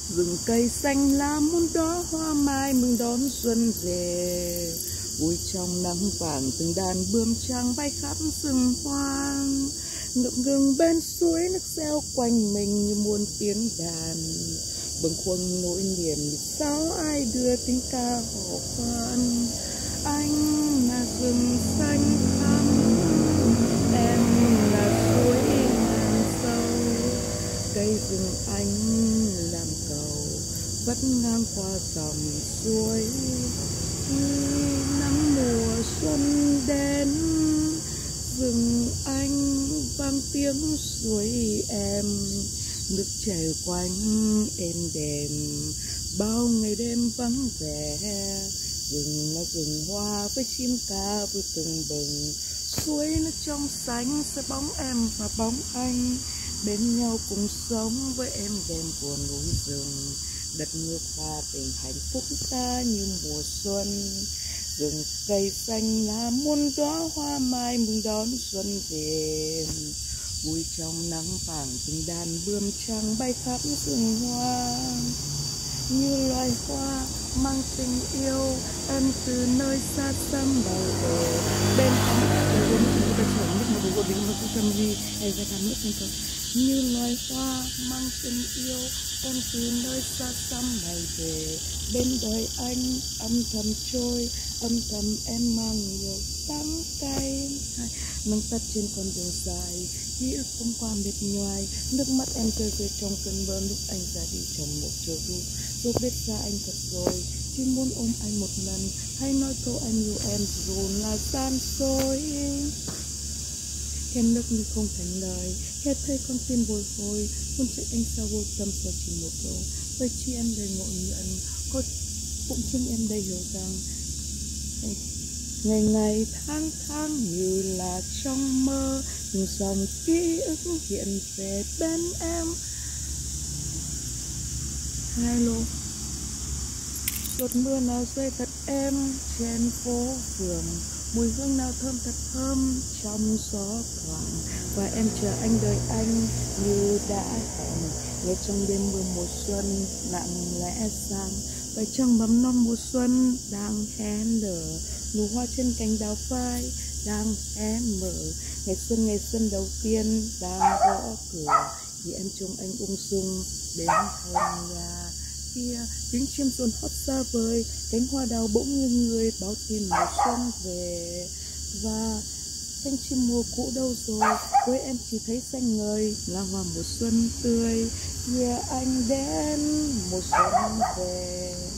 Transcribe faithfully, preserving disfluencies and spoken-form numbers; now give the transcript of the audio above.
Rừng cây xanh lá muôn đóa hoa mai mừng đón xuân về. Vui trong nắng vàng từng đàn bướm trắng bay khắp rừng hoang. Ngậm ngừng bên suối nước reo quanh mình như muôn tiếng đàn. Bâng khuâng nỗi niềm sao ai đưa tiếng ca hò khoan. Anh là rừng xanh thẳm, em là suối ngàn sâu. Cây rừng anh làm cầu vắt ngang qua dòng suối. Khi nắng mùa xuân đến, rừng anh vang tiếng suối em. Nước chảy quanh êm đềm, bao ngày đêm vắng vẻ. Rừng là rừng hoa với chim ca vui từng bừng. Suối nước trong xanh sẽ bóng em và bóng anh, bên nhau cùng sống với em đêm của núi rừng. Đất nước hòa bình hạnh phúc ta như mùa xuân. Rừng cây xanh là muôn đóa hoa mai mừng đón xuân về. Vui trong nắng vàng từng đàn bướm trắng bay khắp rừng hoa. Như loài hoa mang tình yêu, em từ nơi xa xăm bao về. Bên thắm đời gồm những cái chồng nước một gồm những cái tâm gì hay ra thắm nước không. Như loài hoa mang tình yêu, em từ nơi xa xăm này về. Bên đời anh âm thầm trôi, âm thầm em mang nhiều đắng cay. Nâng tắt trên con đường dài, ký ức không qua mệt nhoài. Nước mắt em rơi rơi trong cơn mơ lúc anh ra đi trong một chiều thu. Tôi biết ra anh thật rồi, chỉ muốn ôm anh một lần, hay nói câu anh yêu em dù là gian dối. Khen nước như không thành lời, nghe thấy con tim bồi hồi, muốn trách anh sao vô tâm giờ chỉ một câu. Với chi em đầy ngộ nhận, có cũng chính em đây hiểu rằng ngày ngày tháng tháng như là trong mơ. Những dòng ký ức hiện về bên em. Hai lô giọt mưa nào rơi thật êm trên phố phường. Mùi hương nào thơm thật thơm trong gió thoảng. Và em chờ anh đợi anh như đã hẹn. Nghe trong đêm mưa mùa xuân lặng lẽ sang. Và trong mầm non mùa xuân đang hé nở. Nụ hoa trên cành đào phai đang hé mở. Ngày xuân ngày xuân đầu tiên đang gõ cửa. Vì em trông anh ung dung đến thôn nhà kia. Tiếng chim rộn hót xa vời, cánh hoa đào bỗng nghiêng người báo tin mùa xuân về. Và cánh chim mùa cũ đâu rồi, với em chỉ thấy xanh ngời là hoa mùa xuân tươi. Yeah, anh đến mùa xuân về.